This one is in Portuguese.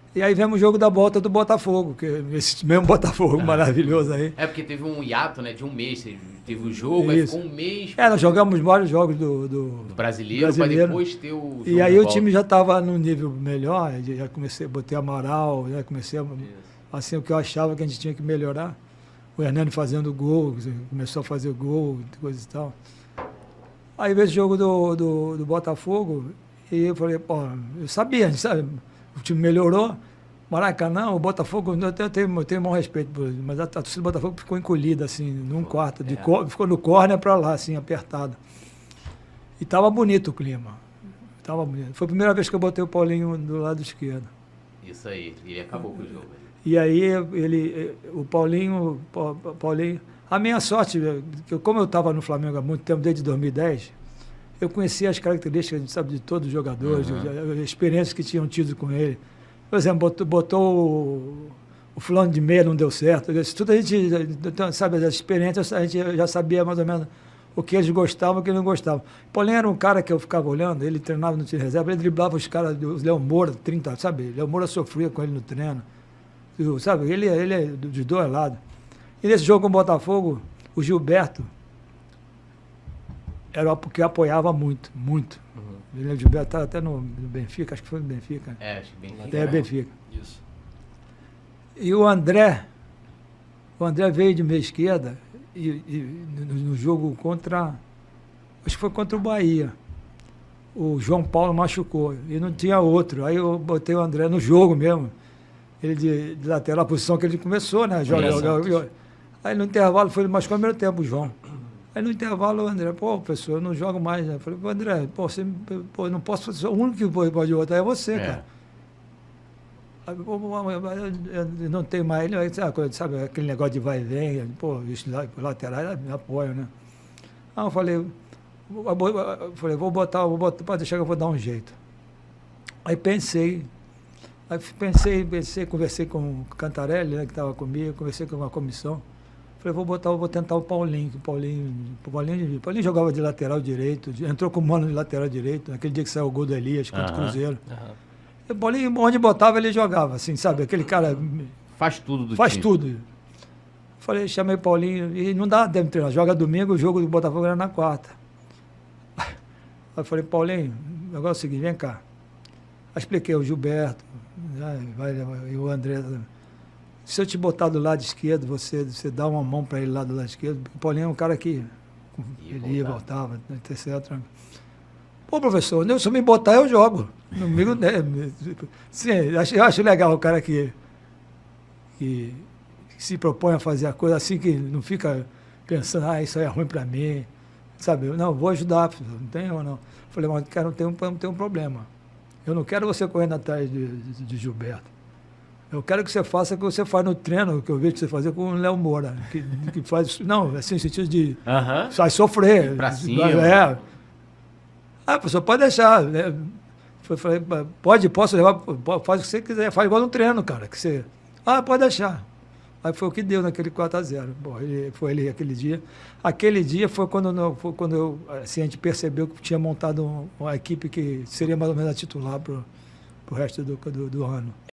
E aí vemos o jogo da volta do Botafogo, que esse mesmo Botafogo maravilhoso aí. É porque teve um hiato, né, de um mês. Teve o jogo, aí Isso. ficou um mês. Nós jogamos vários jogos Do brasileiro, pra depois ter o jogo. E aí de o volta. time já estava num nível melhor, já comecei, botei Amaral, já comecei, assim, o que eu achava que a gente tinha que melhorar. O Hernani fazendo gol, começou a fazer gol, coisa e tal. Aí veio esse jogo do Botafogo, e eu falei, pô, eu sabia, a gente sabe, o time melhorou. Maracanã, o Botafogo, eu tenho o maior respeito por ele, mas a torcida do Botafogo ficou encolhida, assim, num quarto, ficou no córner para lá, assim, apertada. E tava bonito o clima. Tava bonito. Foi a primeira vez que eu botei o Paulinho do lado esquerdo. Isso aí, ele acabou com o jogo. E aí o Paulinho, a minha sorte, como eu estava no Flamengo há muito tempo, desde 2010, eu conhecia as características, sabe, de todos os jogadores, as experiências que tinham tido com ele. Por exemplo, botou o fulano de meia, não deu certo. Isso tudo a gente, sabe, as experiências, a gente já sabia mais ou menos o que eles gostavam e o que não gostavam. Paulinho era um cara que eu ficava olhando, ele treinava no time reserva, ele driblava os caras, o Léo Moura, 30, sabe? Léo Moura sofria com ele no treino. Sabe, ele é de dois lados. E nesse jogo com o Botafogo, o Gilberto era porque apoiava muito, muito. O Gilberto estava até no Benfica, acho que foi no Benfica. Acho que Benfica. Até Benfica. Isso. E o André veio de meia esquerda e no jogo contra, acho que foi contra o Bahia. O João Paulo machucou e não tinha outro. Aí eu botei o André no jogo mesmo. Ele de lateral, a posição que ele começou, né? Aí no intervalo foi, machucou no primeiro tempo o João. Aí no intervalo o André, pô, professor, eu não jogo mais, né? Eu falei, pô, André, eu não posso fazer, o único que pode botar é você, cara. Aí, pô, eu não tem mais, ele, sabe, aquele negócio de vai e vem, pô, isso lateral, me apoio, né? Aí eu falei, vou botar, pode deixar que eu vou dar um jeito. Aí pensei, conversei com o Cantarelli, né, que estava comigo, conversei com a comissão. Falei, vou tentar o Paulinho, Paulinho jogava de lateral direito, entrou com o Mano de lateral direito, naquele dia que saiu o gol do Elias contra o Cruzeiro. O Paulinho, onde botava, ele jogava, assim, sabe? Aquele cara... Faz tudo do Faz time. tudo. Falei, chamei o Paulinho, e não dá tempo de treinar, joga domingo, o jogo do Botafogo era na quarta. Aí eu falei, Paulinho, o negócio é o seguinte, vem cá. Aí expliquei o Gilberto, e o André... Se eu te botar do lado esquerdo, você dá uma mão para ele lá do lado esquerdo. O Paulinho é um cara que ele ia, voltava, etc. Pô, professor, se eu me botar, eu jogo. Comigo, sim, eu acho legal o cara que se propõe a fazer a coisa assim, que não fica pensando, isso aí é ruim para mim. Sabe? Não, vou ajudar, não tem ou não. Falei, mas cara, tem um problema. Eu não quero você correndo atrás de Gilberto. Eu quero que você faça o que você faz no treino, que eu vejo você fazer com o Léo Moura, que faz, não, assim, no sentido de sai sofrer. Pra cima. Professor, pode deixar. Né? Falei, posso levar, faz o que você quiser, faz igual no treino, cara. Que você, pode deixar. Aí foi o que deu naquele 4-0. Bom, foi ele aquele dia. Aquele dia foi quando assim, a gente percebeu que tinha montado uma equipe que seria mais ou menos a titular para o resto do ano.